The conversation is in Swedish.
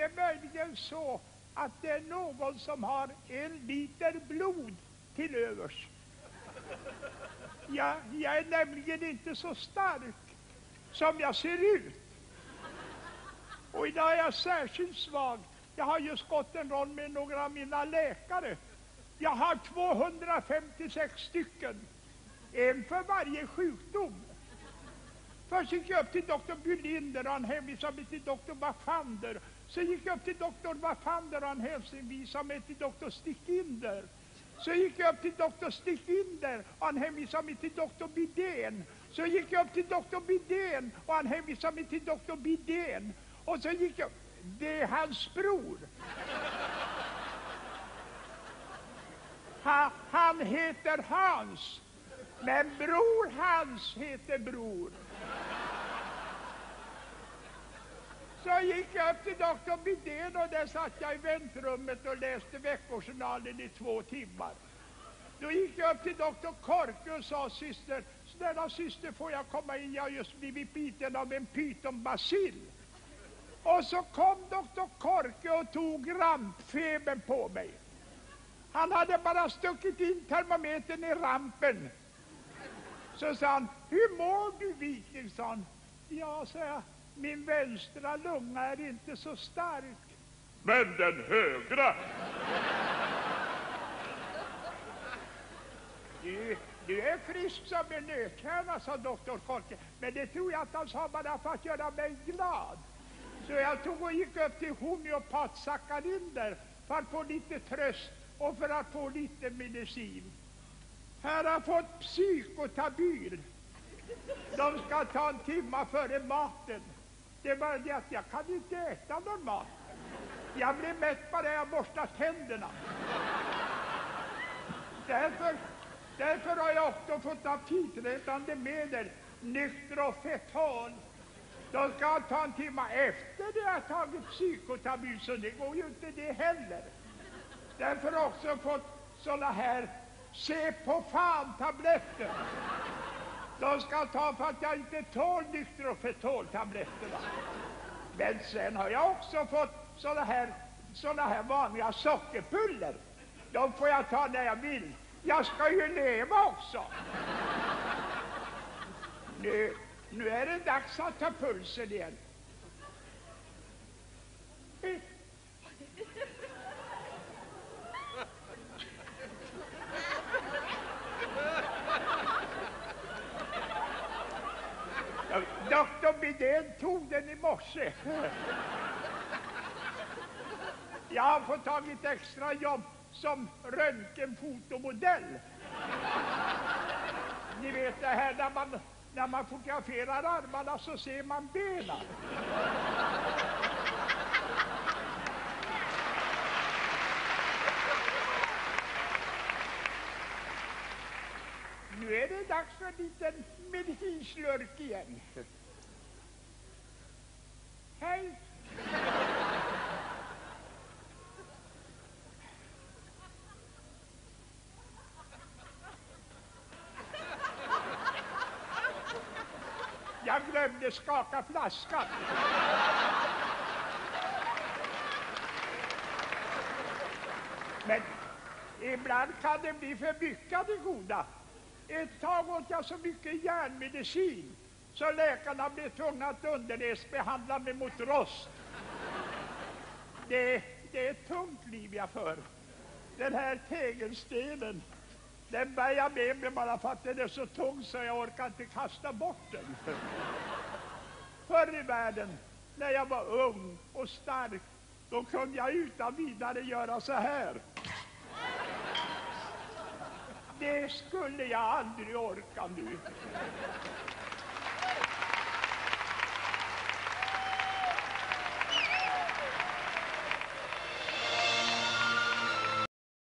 är möjligen så att det är någon som har 1 liter blod till övers. Jag är nämligen inte så stark som jag ser ut. Och idag är jag särskilt svag. Jag har just gått en rond med några av mina läkare. Jag har 256 stycken. En för varje sjukdom. Först gick jag upp till doktor Bylinder och han hänvisade mig till doktor Wafander. Så gick jag upp till doktor Wafander och han hänvisade mig till doktor Stickinder. Så gick jag upp till doktor Stickinder och han hänvisade mig till doktor Bidén. Så gick jag upp till doktor Bidén och han hänvisade mig till doktor Bidén. Och så gick jag... Det är hans bror. Han heter Hans. Men bror Hans heter Bror. Så gick jag upp till doktor Bidén och där satt jag i väntrummet och läste veckojournalen i 2 timmar. Då gick jag upp till doktor Korke och sa: syster, snälla syster, får jag komma in? Jag har just blivit biten av en pythonbacill. Och så kom doktor Korke och tog rampfebern på mig. Han hade bara stuckit in termometern i rampen. Så sa han: hur mår du, Wikingsson? Ja, sa jag, min vänstra lunga är inte så stark. Men den högra! Du är frisk som en nötkärna, sa doktor Korke. Men det tror jag att han sa bara för att göra mig glad. Så jag tog och gick upp till homeopat Sakarinder för att få lite tröst och för att få lite medicin. Här har jag fått psykotabyl. De ska ta 1 timme före maten. Det är bara det att jag kan inte äta någon mat. Jag blir mätt bara jag borstar tänderna. Därför har jag också fått aptiträttande medel, Nyktrofetol. De ska ta 1 timme efter det jag har tagit psykotabyl, så det går ju inte det heller. Därför har jag också fått såna här se på fan-tabletter. De ska ta för att jag inte tål Nyktrofetol-tabletterna. Men sen har jag också fått såna här vanliga sockerpuller. De får jag ta när jag vill. Jag ska ju leva också. Nu är det dags att ta pulsen igen. Doktor Bidén tog den i morse. Jag har fått tagit extra jobb som röntgenfotomodell. Ni vet det här när man fotograferar armarna så ser man benen. Nu är det dags för en liten medicinslurk igen. Hej! Jag glömde skaka flaskan. Men ibland kan det bli för mycket av det goda. Ett tag åt jag så mycket järnmedicin så läkarna blev tvungna att underläsbehandla mig mot rost. Det är ett tungt liv jag för. Den här tegelstenen, den bär jag med mig bara för att den är så tung så jag orkar inte kasta bort den. Förr i världen, när jag var ung och stark, då kunde jag utan vidare göra så här. Det skulle jag aldrig orka nu.